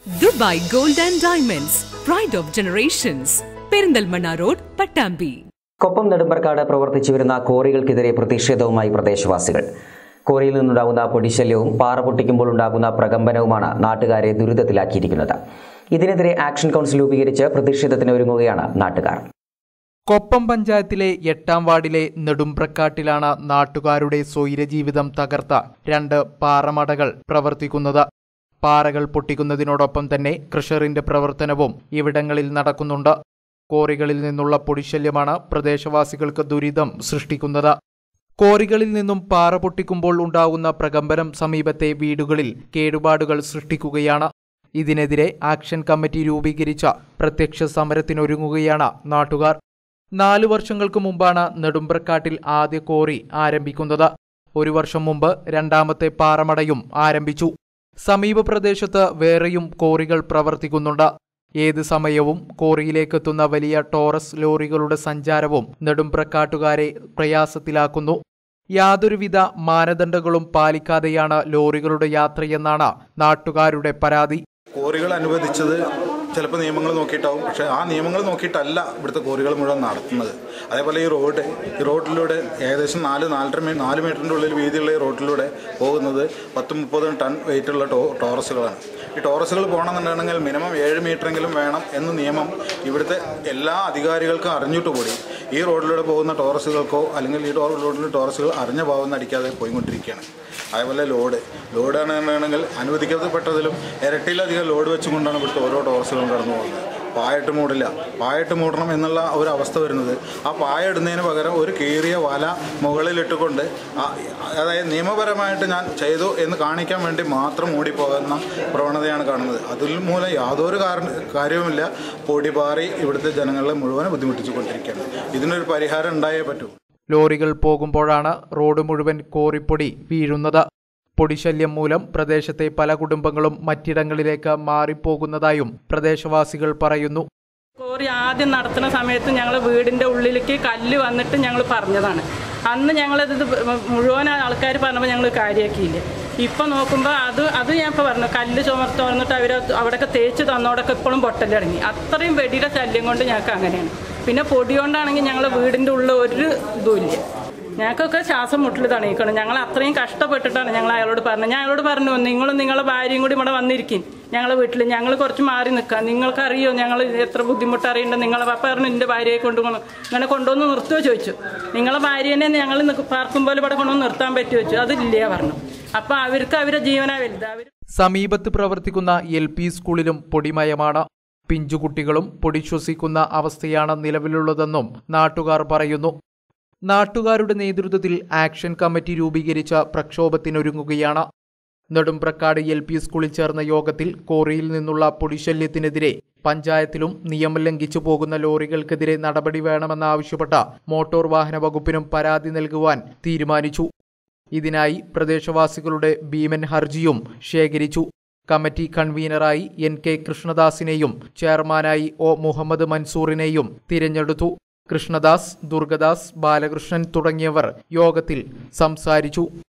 Dubai Gold and Diamonds, Pride of Generations, Perindalmanna Road, Pattambi. Koppam Nedumparakkad പ്രവർത്തിച്ചു വരുന്ന കോറികൾക്കെതിരെ പ്രതിഷേധവുമായി പ്രദേശവാസികൾ. കോറിയിൽ നിന്നുണ്ടാകുന്ന പൊടിശല്യവും പാറ പൊട്ടിക്കുമ്പോൾ ഉണ്ടാകുന്ന പ്രകമ്പനവുമാണ് നാട്ടുകാരെ ദുരിതത്തിലാക്കിയിരിക്കുന്നത്. ഇതിനെതിരെ ആക്ഷൻ കൗൺസിൽ രൂപീകരിച്ച് പ്രതിഷേധത്തിന് ഒരുങ്ങുകയാണ് നാട്ടുകാർ. കൊപ്പം പഞ്ചായത്തിലെ 8ാം വാർഡിലെ നെടുമ്പ്രക്കാട്ടിലാണ് നാട്ടുകാരുടെ സ്വൈരജീവിതം തകർത്ത 2 പാറമടകൾ പ്രവർത്തിക്കുന്നത്. പാറകൾ പൊട്ടിക്കുന്നതിനോടൊപ്പം തന്നെ ക്രഷറിന്റെ പ്രവർത്തനവും ഇവിടങ്ങളിൽ നടക്കുന്നുണ്ട്. കോറികളിൽ നിന്നുള്ള പൊടിശല്യമാണ് പ്രദേശവാസികൾക്ക് ദുരിതം സൃഷ്ടിക്കുന്നത്. കോറികളിൽ നിന്നും പാറ പൊട്ടിക്കുമ്പോൾ ഉണ്ടാകുന്ന പ്രകമ്പനം സമീപത്തെ വീടുകളിൽ കേടുപാടുകൾ സൃഷ്ടിക്കുകയാണ്. ഇതിനെതിരെ ആക്ഷൻ കമ്മിറ്റി രൂപീകരിച്ച പ്രത്യക്ഷ സമരത്തിനൊരുങ്ങുകയാണ് നാട്ടുകാർ. 4 വർഷങ്ങൾക്ക് മുമ്പാണ് നെടുമ്പ്രക്കാട്ടിൽ ആദ്യ കോറി ആരംഭിക്കുന്നത്. 1 വർഷം മുമ്പ് രണ്ടാമത്തെ പാറമടയും ആരംഭിച്ചു. സമീപ പ്രദേശത്ത് വേറെയും കോറികൾ പ്രവർത്തിക്കുന്നുണ്ട്. ഏത് സമയവും കോറിയിലേക്കെത്തുന്ന വലിയ ടോറസ് ലോറികളുടെ സഞ്ചാരവും നെടുമ്പ്രക്കാട്ടുകാരെ പ്രയാസത്തിലാക്കുന്നു. യാതൊരുവിധ മാനദണ്ഡങ്ങളും പാലിക്കാതെയാണ് ലോറികളുടെ യാത്രയെന്നാണ് നാട്ടുകാരുടെ പരാതി. കോറികൾ അനുവദിച്ചത് ചിലപ്പോൾ നിയമങ്ങൾ നോക്കിയിട്ടാവും, പക്ഷേ ആ നിയമങ്ങൾ നോക്കിയിട്ടല്ല ഇവിടുത്തെ കോറികൾ മുഴുവൻ നടത്തുന്നത്. അതേപോലെ ഈ റോഡിലൂടെ ഏകദേശം 4 മീറ്ററിൻ്റെ ഉള്ളിൽ വീതിയുള്ള ഈ റോഡിലൂടെ പോകുന്നത് 10-30 ടൺ വെയിറ്റുള്ള ടോറസുകളാണ്. ഈ ടോറസുകൾ പോകണമെന്നുണ്ടെങ്കിൽ മിനിമം 7 മീറ്ററെങ്കിലും വേണം എന്ന നിയമം ഇവിടുത്തെ എല്ലാ അധികാരികൾക്കും അറിഞ്ഞിട്ട് കൂടി ഈ റോഡിലൂടെ പോകുന്ന ടോറസുകൾക്കോ അല്ലെങ്കിൽ ഈ റോഡിലെ ടോറസുകൾ അറിഞ്ഞ ഭാവം അടിക്കാതെ പോയിക്കൊണ്ടിരിക്കുകയാണ്. അതേപോലെ ലോഡാണെങ്കിൽ അനുവദിക്കപ്പെട്ടതിലും ഇരട്ടിയിലധികം ലോഡ് വെച്ചുകൊണ്ടാണ് ഇവിടുത്തെ ഓരോ ടോറസുകളും കടന്നു പോകുന്നത്. പായിട്ട് മൂടണം എന്നുള്ള ഒരു അവസ്ഥ വരുന്നത്, ആ പായ ഇടുന്നതിന് പകരം ഒരു കീറിയ വല മുകളിലിട്ടുകൊണ്ട് അതായത് നിയമപരമായിട്ട് ഞാൻ ചെയ്തു എന്ന് കാണിക്കാൻ വേണ്ടി മാത്രം മൂടിപ്പോകുന്ന പ്രവണതയാണ് കാണുന്നത്. അതിൽ മൂലം യാതൊരു കാര്യവുമില്ല. പൊടിപാറി ഇവിടുത്തെ ജനങ്ങളെ മുഴുവൻ ബുദ്ധിമുട്ടിച്ചുകൊണ്ടിരിക്കുകയാണ്. ഇതിനൊരു പരിഹാരം ഉണ്ടായേ പറ്റൂ. ലോറികൾ പോകുമ്പോഴാണ് റോഡ് മുഴുവൻ കോറിപ്പൊടി വീഴുന്നത്. പൊടിശല്യം മൂലം പ്രദേശത്തെ പല കുടുംബങ്ങളും മറ്റിടങ്ങളിലേക്ക് മാറിപ്പോകുന്നതായും പ്രദേശവാസികൾ പറയുന്നു. കോറി ആദ്യം നടത്തുന്ന സമയത്ത് ഞങ്ങൾ വീടിൻ്റെ ഉള്ളിലേക്ക് കല്ല് വന്നിട്ട് ഞങ്ങൾ പറഞ്ഞതാണ്. അന്ന് ഞങ്ങളത് മുഴുവൻ ആൾക്കാർ പറഞ്ഞപ്പോൾ ഞങ്ങൾ കാര്യമാക്കിയില്ല. ഇപ്പം നോക്കുമ്പോൾ അത് ഞാൻ ഇപ്പോൾ പറഞ്ഞു, കല്ല് തുറന്നിട്ട് അവിടെയൊക്കെ തേച്ച് തന്നോടൊക്കെ ഇപ്പോഴും പൊട്ടലിറങ്ങി. അത്രയും വെടിയുടെ ശല്യം കൊണ്ട് ഞങ്ങൾക്ക് അങ്ങനെയാണ്. പിന്നെ പൊടി കൊണ്ടാണെങ്കിൽ ഞങ്ങൾ വീടിൻ്റെ ഉള്ളിൽ ഒരു ഇതുമില്ല. ഞങ്ങൾക്കൊക്കെ ശ്വാസം മുട്ടിൽ തണിയിക്കണം. ഞങ്ങൾ അത്രയും കഷ്ടപ്പെട്ടിട്ടാണ് ഞങ്ങൾ അയാളോട് പറഞ്ഞത്. ഞാൻ അയാളോട് പറഞ്ഞു, നിങ്ങളും നിങ്ങളുടെ ഭാര്യയും കൂടി ഇവിടെ വന്നിരിക്കും ഞങ്ങളെ വീട്ടിൽ, ഞങ്ങൾ കുറച്ച് മാറി നിൽക്കാം, നിങ്ങൾക്കറിയോ ഞങ്ങൾ എത്ര ബുദ്ധിമുട്ട് അറിയണ്ട. നിങ്ങളെ പപ്പ പറഞ്ഞു എൻ്റെ ഭാര്യയെ ഇങ്ങനെ കൊണ്ടുവന്ന് നിർത്തുമോ ചോദിച്ചു. നിങ്ങളെ ഭാര്യനെ ഞങ്ങൾ പാർക്കും പോലെ ഇവിടെ കൊണ്ടുവന്ന് നിർത്താൻ പറ്റുമോ ചോദിച്ചു. അതില്ല പറഞ്ഞു. അപ്പം അവരുടെ ജീവനാ വലുത്. സമീപത്ത് പ്രവർത്തിക്കുന്ന LP സ്കൂളിലും പൊടിമയമാണ്. പിഞ്ചുകുട്ടികളും പൊടി ശ്വസിക്കുന്ന അവസ്ഥയാണ് നിലവിലുള്ളതെന്നും നാട്ടുകാർ പറയുന്നു. നാട്ടുകാരുടെ നേതൃത്വത്തിൽ ആക്ഷൻ കമ്മിറ്റി രൂപീകരിച്ച പ്രക്ഷോഭത്തിനൊരുങ്ങുകയാണ്. നെടുമ്പ്രക്കാട് LP സ്കൂളിൽ ചേർന്ന യോഗത്തിൽ കോറിയിൽ നിന്നുള്ള പൊടിശല്യത്തിനെതിരെ പഞ്ചായത്തിലും നിയമം ലംഘിച്ചു പോകുന്ന ലോറികൾക്കെതിരെ നടപടി വേണമെന്നാവശ്യപ്പെട്ട മോട്ടോർ വാഹന വകുപ്പിനും പരാതി നൽകുവാൻ തീരുമാനിച്ചു. ഇതിനായി പ്രദേശവാസികളുടെ ഭീമൻ ഹർജിയും ശേഖരിച്ചു. കമ്മിറ്റി കൺവീനറായി NK കൃഷ്ണദാസിനെയും ചെയർമാനായി O മുഹമ്മദ് മൻസൂറിനെയും തിരഞ്ഞെടുത്തു. കൃഷ്ണദാസ്, ദുർഗദാസ്, ബാലകൃഷ്ണൻ തുടങ്ങിയവർ യോഗത്തിൽ സംസാരിച്ചു.